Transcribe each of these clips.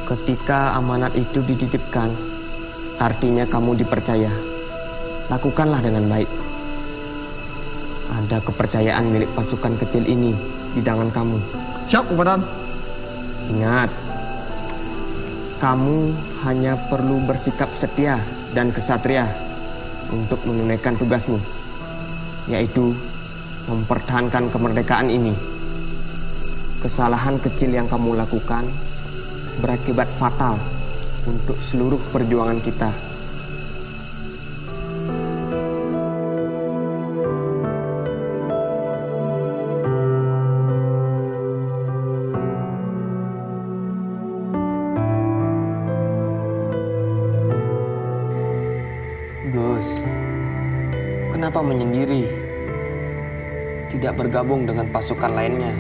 Ketika amanat itu dititipkan, artinya kamu dipercaya. Lakukanlah dengan baik. Ada kepercayaan milik pasukan kecil ini di tangan kamu. Siap, Komandan. Ingat, kamu hanya perlu bersikap setia dan kesatria untuk menunaikan tugasmu, yaitu mempertahankan kemerdekaan ini. Kesalahan kecil yang kamu lakukan berakibat fatal untuk seluruh perjuangan kita. Gus, kenapa menyendiri? Tidak bergabung dengan pasukan lainnya?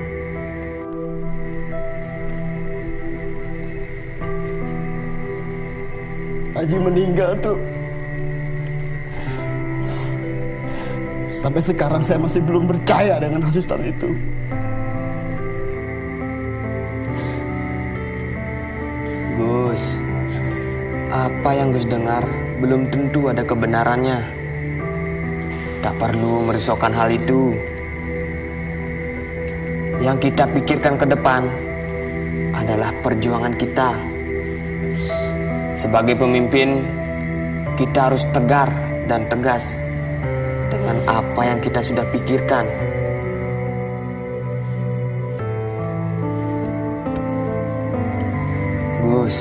Haji meninggal tuh. Sampai sekarang saya masih belum percaya dengan hasutan itu. Gus, apa yang Gus dengar belum tentu ada kebenarannya. Tak perlu merisaukan hal itu. Yang kita pikirkan ke depan adalah perjuangan kita. Sebagai pemimpin, kita harus tegar dan tegas dengan apa yang kita sudah pikirkan. Gus,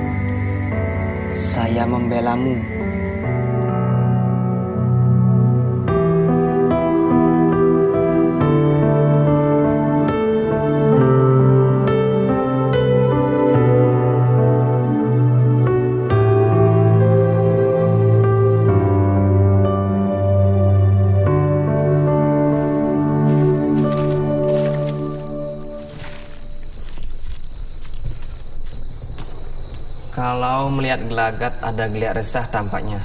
saya membelamu. Kalau melihat gelagat ada geliat resah tampaknya.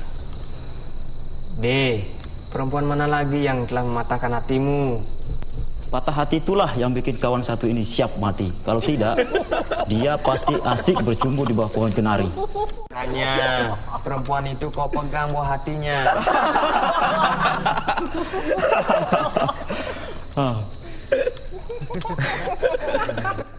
D, perempuan mana lagi yang telah mematahkan hatimu? Patah hati itulah yang bikin kawan satu ini siap mati. Kalau tidak, dia pasti asik bercumbu di bawah pohon kenari. Hanya perempuan itu kau pegang buah hatinya. Ah.